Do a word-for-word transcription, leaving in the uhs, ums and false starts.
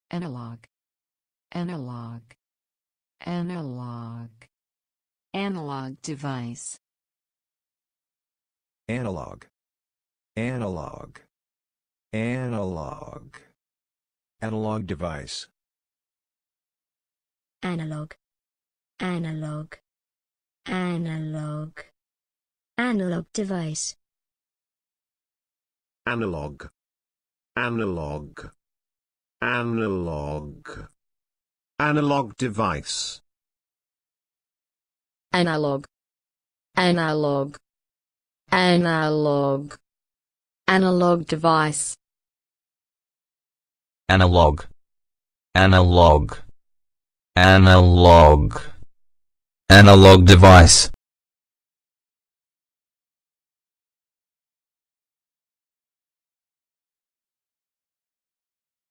analog, analog, analog, analog device, analog, analog, analog, analog device, analog, analog, analog, analog device, analog, analog, analog, analog device, analog, analog, analog, analog device, analog, analog, analog, analog device.